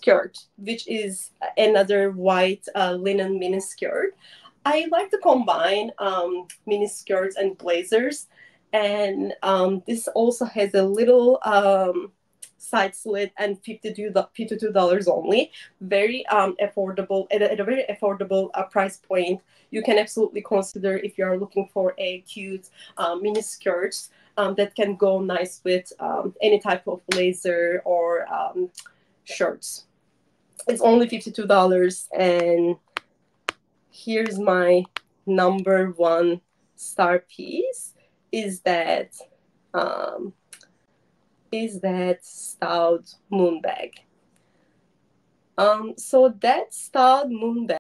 skirt, which is another white linen mini skirt. I like to combine mini skirts and blazers, and this also has a little side slit and $52 only. Very affordable at a very affordable price point. You can absolutely consider if you are looking for a cute mini skirts that can go nice with any type of blazer or shirts. It's only $52, and here's my number one star piece is that um, stout moon bag. So that stout moon